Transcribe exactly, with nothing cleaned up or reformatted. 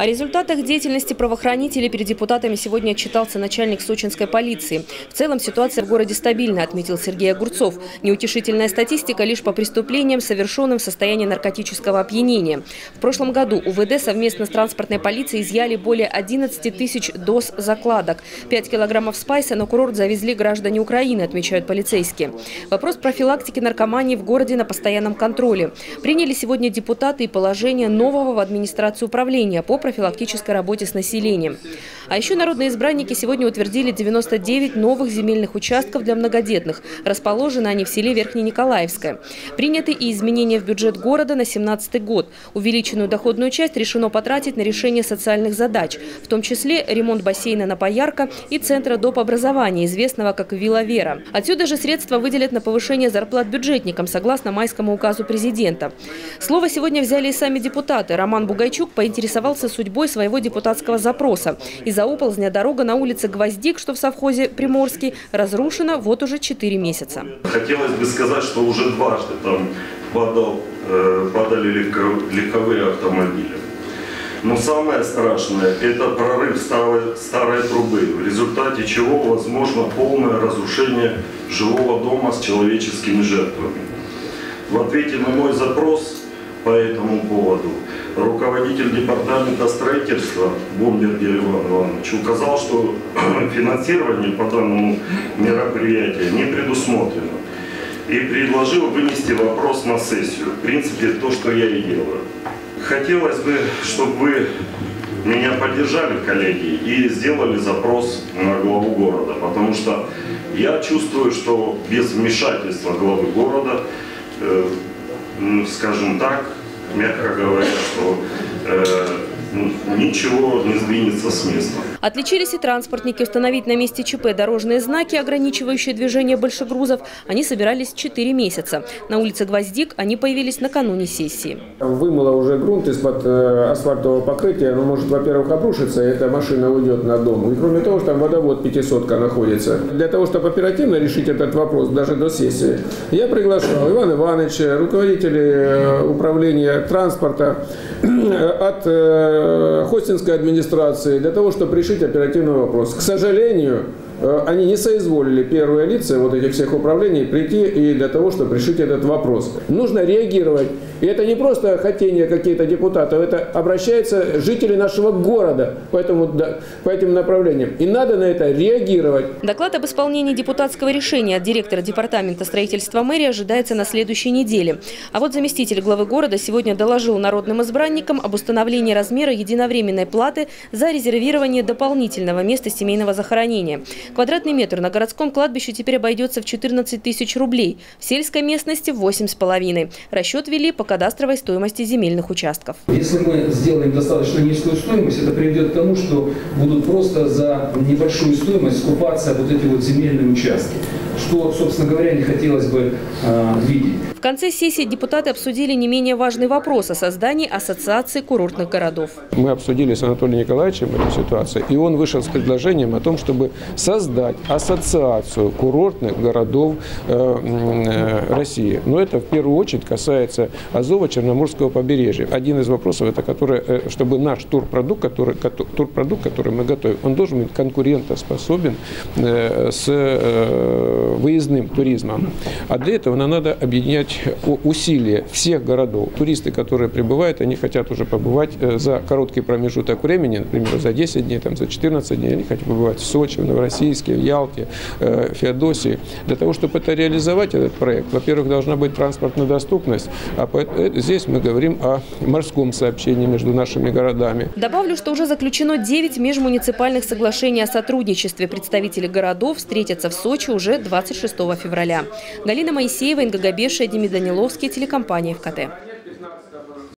О результатах деятельности правоохранителей перед депутатами сегодня отчитался начальник сочинской полиции. В целом ситуация в городе стабильна, отметил Сергей Огурцов. Неутешительная статистика лишь по преступлениям, совершенным в состоянии наркотического опьянения. В прошлом году УВД совместно с транспортной полицией изъяли более одиннадцати тысяч доз закладок. пять килограммов спайса на курорт завезли граждане Украины, отмечают полицейские. Вопрос профилактики наркомании в городе на постоянном контроле. Приняли сегодня депутаты и положение нового в администрацию управления по профилактической работе с населением. А еще народные избранники сегодня утвердили девяносто девять новых земельных участков для многодетных. Расположены они в селе Верхнениколаевское. Приняты и изменения в бюджет города на семнадцатый год. Увеличенную доходную часть решено потратить на решение социальных задач, в том числе ремонт бассейна на Поярка и центра доп. Образования, известного как Вилла Вера. Отсюда же средства выделят на повышение зарплат бюджетникам, согласно майскому указу президента. Слово сегодня взяли и сами депутаты. Роман Бугайчук поинтересовался судьбой своего депутатского запроса. Из-за оползня дорога на улице Гвоздик, что в совхозе Приморский, разрушена вот уже четыре месяца. Хотелось бы сказать, что уже дважды там падал, э, падали легковые автомобили. Но самое страшное – это прорыв старой, старой трубы, в результате чего возможно полное разрушение жилого дома с человеческими жертвами. В ответе на мой запрос по этому поводу руководитель департамента строительства Бомбергер Иван Иванович указал, что финансирование по данному мероприятию не предусмотрено. И предложил вынести вопрос на сессию. В принципе, то, что я и делаю. Хотелось бы, чтобы вы меня поддержали, коллеги, и сделали запрос на главу города. Потому что я чувствую, что без вмешательства главы города, э, скажем так, мягко говоря, что э, ничего не сдвинется с места. Отличились и транспортники. Установить на месте ЧП дорожные знаки, ограничивающие движение большегрузов, они собирались четыре месяца. На улице Гвоздик они появились накануне сессии. Вымыло уже грунт из-под асфальтового покрытия. Оно может, во-первых, обрушиться, и эта машина уйдет на дом. И кроме того, что там водовод пятисотка находится. Для того, чтобы оперативно решить этот вопрос, даже до сессии, я приглашал Ивана Ивановича, руководителей управления транспорта от Хостинской администрации, для того, чтобы решить оперативный вопрос. К сожалению, они не соизволили, первые лица вот этих всех управлений, прийти и для того, чтобы решить этот вопрос. Нужно реагировать. И это не просто хотение каких-то депутатов, это обращаются жители нашего города по, этому, по этим направлениям. И надо на это реагировать. Доклад об исполнении депутатского решения от директора департамента строительства мэрии ожидается на следующей неделе. А вот заместитель главы города сегодня доложил народным избранникам об установлении размера единовременной платы за резервирование дополнительного места семейного захоронения. Квадратный метр на городском кладбище теперь обойдется в четырнадцать тысяч рублей, в сельской местности – восемь с половиной. Расчет вели по кадастровой стоимости земельных участков. Если мы сделаем достаточно низкую стоимость, это приведет к тому, что будут просто за небольшую стоимость скупаться вот эти вот земельные участки, что, собственно говоря, не хотелось бы э, видеть. В конце сессии депутаты обсудили не менее важный вопрос о создании ассоциации курортных городов. Мы обсудили с Анатолием Николаевичем эту ситуацию, и он вышел с предложением о том, чтобы создать ассоциацию курортных городов э, э, России. Но это в первую очередь касается Азово-Черноморского побережья. Один из вопросов, это который, э, чтобы наш турпродукт, который, турпродукт, который мы готовим, он должен быть конкурентоспособен э, с э, выездным туризмом. А для этого нам надо объединять усилия всех городов. Туристы, которые прибывают, они хотят уже побывать за короткий промежуток времени, например, за десять дней, там, за четырнадцать дней, они хотят побывать в Сочи, в Новороссийске, в Ялте, в Феодосии. Для того, чтобы это реализовать, этот проект, во-первых, должна быть транспортная доступность, а здесь мы говорим о морском сообщении между нашими городами. Добавлю, что уже заключено девять межмуниципальных соглашений о сотрудничестве. Представители городов встретятся в Сочи уже двадцать шестого февраля. Галина Моисеева, Инга Габеша, Демид Даниловский, телекомпания ФКТ.